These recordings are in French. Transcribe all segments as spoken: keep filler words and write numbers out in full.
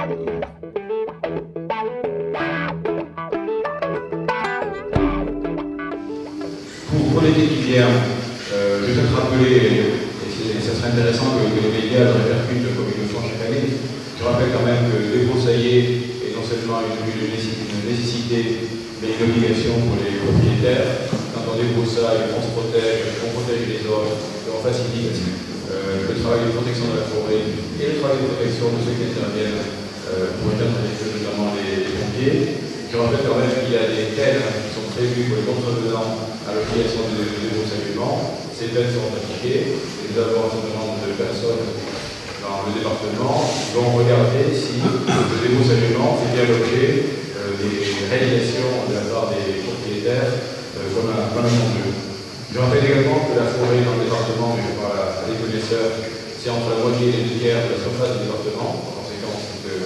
Pour l'été qui vient, euh, je vais te rappeler, et ça serait intéressant que, que les médias le répercutent comme ils le font chaque année. Je rappelle quand même que débroussailler est non seulement une, une nécessité, mais une obligation pour les propriétaires. Quand on débroussaille, on se protège, on protège les zones, et on facilite euh, le travail de protection de la forêt et le travail de protection de ceux qui interviennent euh, pour éteindre les feux, notamment les, les pompiers. Je rappelle quand même qu'il y a des peines qui sont prévues pour les contrevenants à l'utilisation de débroussaillement. Ces peines seront appliquées et nous avons un certain nombre de personnes dans le département qui vont regarder si le débroussaillement fait bien l'objet euh, des réalisations de la part des propriétaires euh, comme un, comme un enjeu. Je rappelle également que la forêt dans le département, mais je parle à des connaisseurs, c'est entre la moitié et les deux tiers de la surface du département. En conséquence,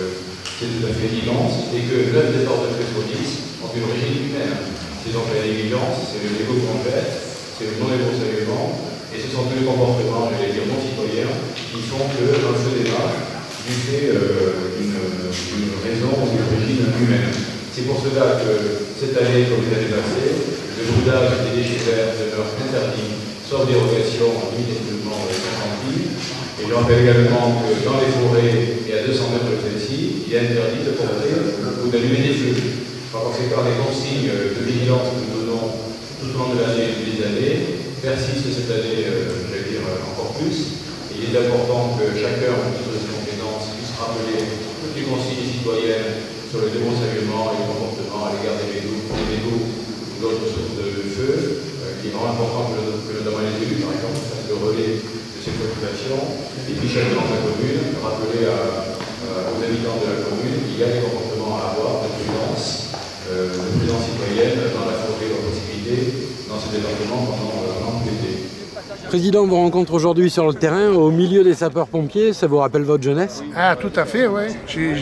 c'est tout à fait évident et que neuf des ordres de sur dix ont une origine humaine. C'est donc la négligence, c'est le dégoût qu'on jette, c'est le non-débroussaillement, et ce sont tous les comportements, j'allais dire, non citoyens, qui font que un feu démarre du fait euh, d'une raison ou d'une origine humaine. C'est pour cela que cette année, comme les années passées, le brûlage des déchets verts demeure interdit, sauf dérogation en immédiatement consentie. Et je rappelle également que dans les forêts, et à deux cents mètres de celle-ci, il est interdit de porter ou d'allumer des feux. Par conséquent, les consignes de vigilance que nous donnons tout au long de l'année et des années persistent cette année, euh, je vais dire, encore plus. Et il est important que chacun, au titre de ses compétences, puisse rappeler toutes les consignes citoyennes sur le débroussaillement et le comportement à l'égard des mégots, des mégots ou d'autres sources de, de feu, euh, qui est vraiment important que, que notamment les élus, par exemple, fassent le relais de ces préoccupations. Et puis chacun dans sa commune, rappeler à, à, aux habitants de la commune qu'il y a des comportements à avoir de prudence. Euh, de prudence citoyenne dans la forêt de possibilité dans ce département pendant, euh, pendant l'été. Président, on vous rencontre aujourd'hui sur le terrain, au milieu des sapeurs-pompiers. Ça vous rappelle votre jeunesse? Ah, tout à fait, oui.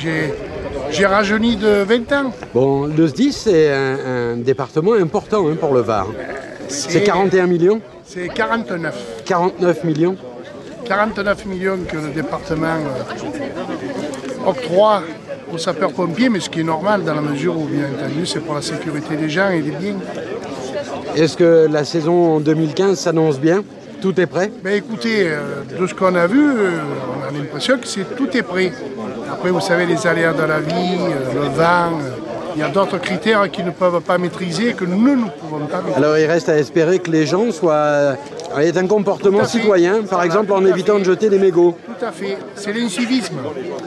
J'ai rajeuni de vingt ans. Bon, le S dix, c'est un, un département important hein, pour le Var. C'est quarante et un millions? C'est quarante-neuf. quarante-neuf millions? quarante-neuf millions que le département euh, octroie aux sapeurs-pompiers, mais ce qui est normal dans la mesure où, bien entendu, c'est pour la sécurité des gens et des biens. Est-ce que la saison deux mille quinze s'annonce bien? Tout est prêt? Ben écoutez, euh, de ce qu'on a vu, euh, on a l'impression que c'est tout est prêt. Après, vous savez, les aléas de la vie, euh, le vent, euh, il y a d'autres critères qu'ils ne peuvent pas maîtriser et que nous ne pouvons pas maîtriser. Alors il reste à espérer que les gens soient... aient un comportement citoyen, par exemple en évitant de jeter des mégots. Tout à fait, c'est l'incivisme.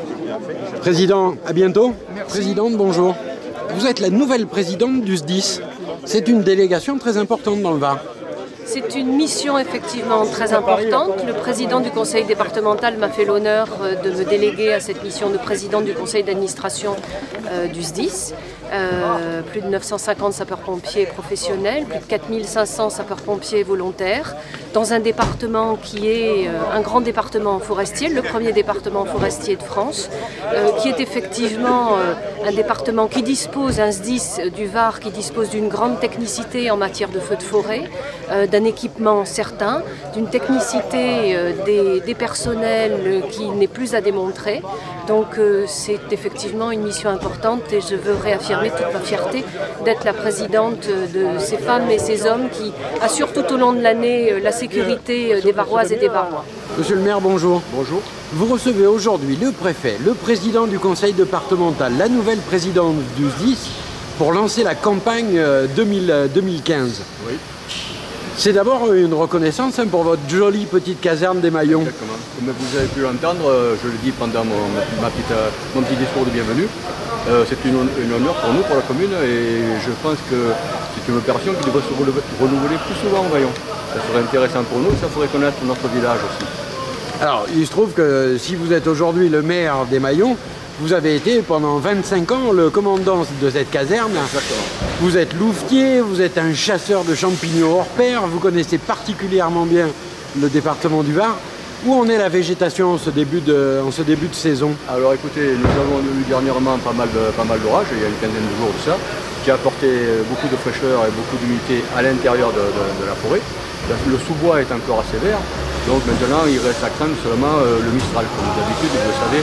Président, à bientôt. Merci. Présidente, bonjour. Vous êtes la nouvelle présidente du S dix. C'est une délégation très importante dans le Var. C'est une mission effectivement très importante. Le président du conseil départemental m'a fait l'honneur de me déléguer à cette mission de président du conseil d'administration euh, du S dix. Euh, plus de neuf cent cinquante sapeurs-pompiers professionnels, plus de quatre mille cinq cents sapeurs-pompiers volontaires, dans un département qui est euh, un grand département forestier, le premier département forestier de France, euh, qui est effectivement euh, un département qui dispose, un S dix du Var, qui dispose d'une grande technicité en matière de feux de forêt, euh, d'un équipement certain, d'une technicité euh, des, des personnels euh, qui n'est plus à démontrer. Donc euh, c'est effectivement une mission importante et je veux réaffirmer toute ma fierté d'être la présidente de ces femmes et ces hommes qui assurent tout au long de l'année la sécurité des Varoises et des Varois. Monsieur le maire, bonjour. Bonjour. Vous recevez aujourd'hui le préfet, le président du conseil départemental, la nouvelle présidente du S dix pour lancer la campagne deux mille quinze. Oui. C'est d'abord une reconnaissance hein, pour votre jolie petite caserne des Maillons. Exactement. Comme vous avez pu l'entendre, je le dis pendant mon, ma petite, mon petit discours de bienvenue, euh, c'est une, une honneur pour nous, pour la commune, et je pense que c'est une opération qui devrait se renouveler plus souvent au Maillon. Ça serait intéressant pour nous et ça ferait connaître notre village aussi. Alors, il se trouve que si vous êtes aujourd'hui le maire des Maillons, vous avez été pendant vingt-cinq ans le commandant de cette caserne. Exactement. Vous êtes louvetier, vous êtes un chasseur de champignons hors pair, vous connaissez particulièrement bien le département du Var. Où en est la végétation en ce début de, en ce début de saison? Alors écoutez, nous avons eu dernièrement pas mal de, pas mal d'orages, il y a une quinzaine de jours de ça, qui a apporté beaucoup de fraîcheur et beaucoup d'humidité à l'intérieur de, de, de la forêt. Le sous-bois est encore assez vert, donc maintenant il reste à craindre seulement euh, le Mistral. Comme d'habitude, vous le savez,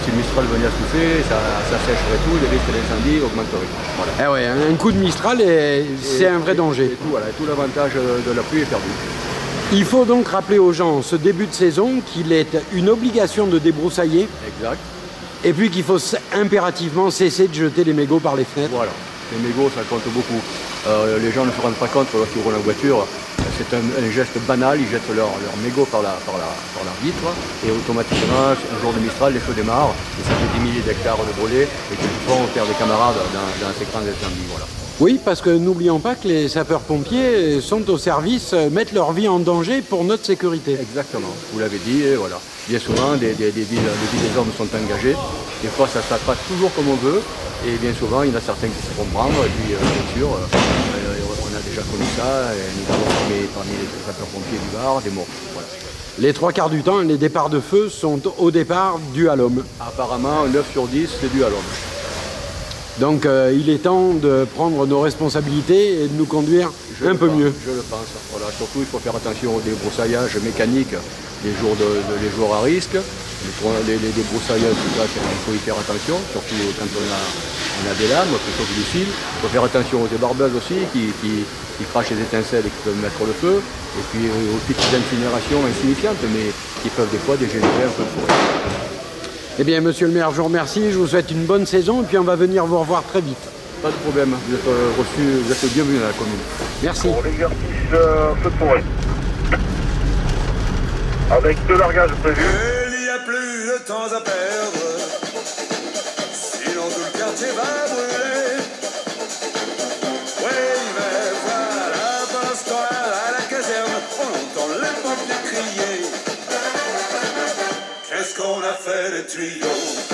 si le Mistral venait à souffler, ça, ça sècherait tout, les risques d'incendie augmenteraient. Voilà. Eh ouais, un coup de Mistral, c'est un vrai danger. Et tout, voilà, tout l'avantage de la pluie est perdu. Il faut donc rappeler aux gens, ce début de saison, qu'il est une obligation de débroussailler. Exact. Et puis qu'il faut impérativement cesser de jeter les mégots par les fenêtres. Voilà, les mégots ça compte beaucoup. Euh, les gens ne se rendent pas compte lorsqu'ils roulent en voiture. C'est un, un geste banal, ils jettent leurs leur mégots par la, par, la, par la vitre et automatiquement, un jour de Mistral, les feux démarrent et ça fait des milliers d'hectares de brûlés et quelquefois on perd des camarades dans, dans ces grands incendies. Voilà. Oui, parce que n'oublions pas que les sapeurs-pompiers sont au service, mettent leur vie en danger pour notre sécurité. Exactement, vous l'avez dit, et voilà. Bien souvent, des, des, des, villes, des villes des hommes sont engagés. Des fois, ça ne se passe pas toujours comme on veut. Et bien souvent, il y en a certains qui se font prendre. Et puis, euh, bien sûr, euh, on a déjà connu ça. Et nous avons formé parmi les sapeurs-pompiers du Var des morts. Voilà. Les trois quarts du temps, les départs de feu sont au départ dus à l'homme. Apparemment, neuf sur dix, c'est dû à l'homme. Donc euh, il est temps de prendre nos responsabilités et de nous conduire je un peu pense, mieux. Je le pense. Voilà, surtout, il faut faire attention au débroussaillage mécanique les jours, de, de, les jours à risque. Les, les débroussaillages, tout ça, il faut y faire attention, surtout quand on a, on a des lames, plutôt que du fil. Il faut faire attention aux débarbeuses aussi qui, qui, qui crachent les étincelles et qui peuvent mettre le feu. Et puis aux petites incinérations insignifiantes, mais qui peuvent des fois dégénérer un peu le forêt. Eh bien, monsieur le maire, je vous remercie, je vous souhaite une bonne saison et puis on va venir vous revoir très vite. Pas de problème, vous êtes euh, reçus, vous êtes bienvenus à la commune. Merci. Pour l'exercice euh, feu de forêt. Avec deux largages prévus. Il n'y a plus de temps à perdre, sinon tout le quartier va brûler. Oui, mais voilà, pendant ce temps-là, à la caserne, on entend les pompiers crier. Qu'est-ce qu'on a fait des tuyaux?